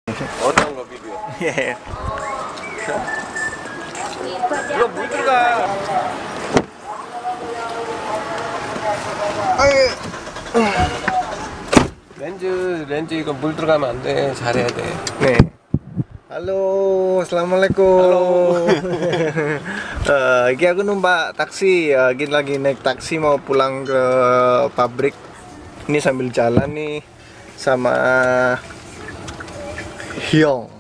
어떤 거 비디오? 예. 이거 물 들어가. 렌즈 이거 물 들어가면 안 돼. 잘해야 돼. 네. Halo, assalamualaikum. Iki aku numpak taksi. Iki lagi naik taksi mau pulang ke pabrik. Ini sambil jalan nih sama Hyung.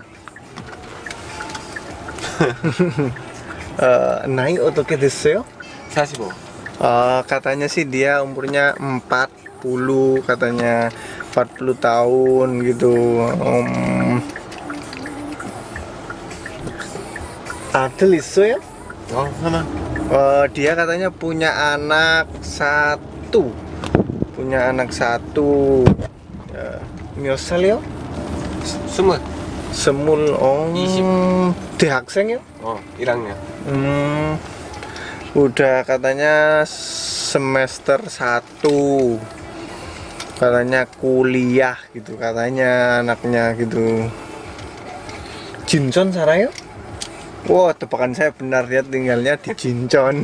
Naik 어떻게 됐어요? 45. Katanya sih dia umurnya 40 katanya 40 tahun gitu. Adel 있어요? 하나. Dia katanya punya anak satu. Punya anak satu. 몇 살이요? 20. 스물. 20. 대학생이요? 1학년. Udah katanya semester 1. Katanya kuliah gitu katanya anaknya gitu. Jinchon 살아요? Wah, tebakan saya benar, dia tinggalnya di Jinchon.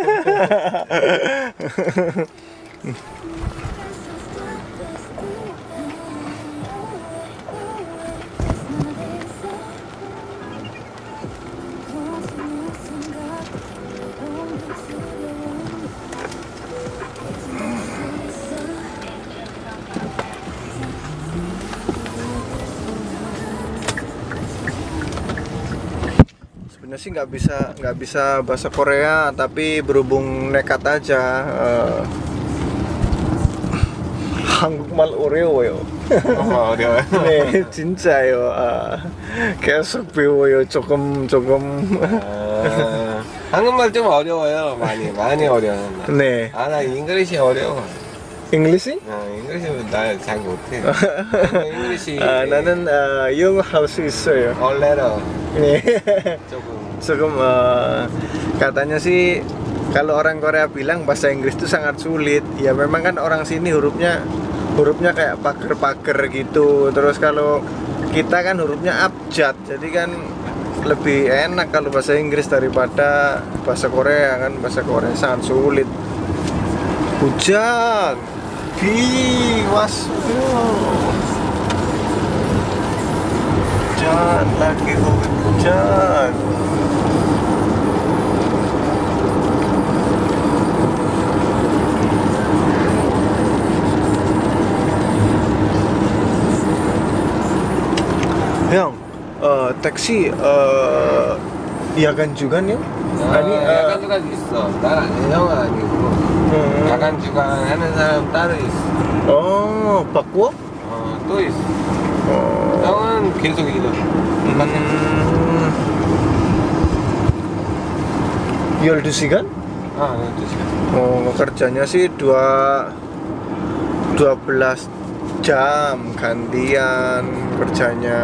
Sebenarnya sih nggak bisa bahasa Korea, tapi berhubung nekat aja. 한국말 어려워요. 어려워요. 네, 진짜요. 계속 배워요. 조금. 한국말 좀 어려워요. 많이 어려워요. 네. 나 잉글리시 어려워. 잉글리시? 잉글리시 나 잘 못해. 잉글리시. 나는 영어 할 수 있어요. 얼레러. 네. 조금. Katanya sih kalau orang Korea bilang bahasa Inggris itu sangat sulit. Ya memang kan orang sini hurufnya kayak pager-pager gitu. Terus kalau kita kan hurufnya abjad. Jadi kan lebih enak kalau bahasa Inggris daripada bahasa Korea kan. Bahasa Korea sangat sulit. Hujan. Was. Hujan lagi hujan. Yang taksi 야간 주간이요? 야간 주간 있어. 나 형은 아니고. 야간 주간 하는 사람 따로 있어. 바꾸어? 또 있어. 형은 계속 일해. 12시간? 12시간. Kerjanya sih 12 jam gantian kerjanya.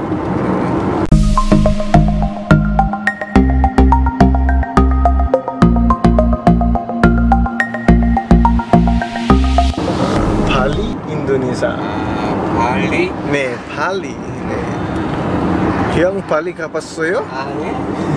Bali, Indonesia. 발리? 네, 발리. 네. 형 발리 가봤어요? 아니.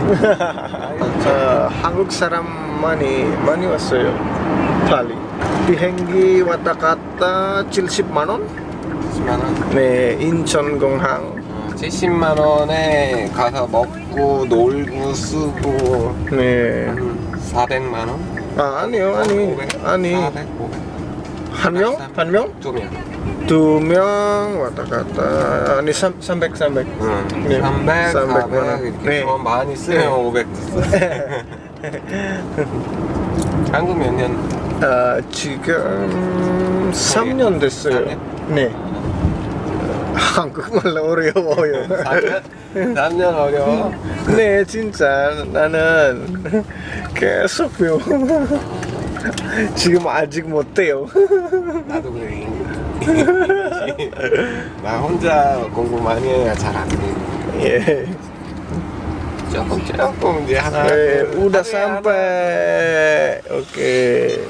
한국 사람 많이 왔어요. 발리. 비행기 왔다 갔다 70만 원? 70만 원? 네, 인천공항. 70만 원에 가서 먹고 놀고 쓰고 네. 400만 원? 아니요, 400, 아니. 400, 500. 한 명? 한 명? 2명. 2명 왔다 갔다. 아니 300. 응. 네. 300, 400 원. 이렇게 네. 돈 많이 쓰면 네. 500도 써. 한국 몇 년? 지금 3년 됐어요. 3년? 네. 한국말 어려워요. 3년 어려워? 네, 진짜 나는 계속 배워. 지금 아직 못해요. 나도 그래. 나 혼자 공부 많이 해야 잘 안 돼. 예. 조금 이제 하나. udah sampai. Oke.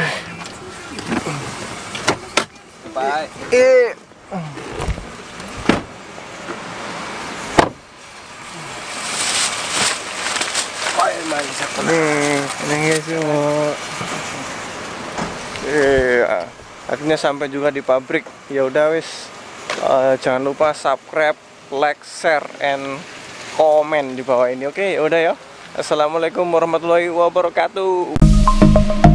Bye. semua. Iya, akhirnya sampai juga di pabrik. Ya udah wis, jangan lupa subscribe, like, share, and comment di bawah ini. Oke, udah ya. Assalamualaikum warahmatullahi wabarakatuh.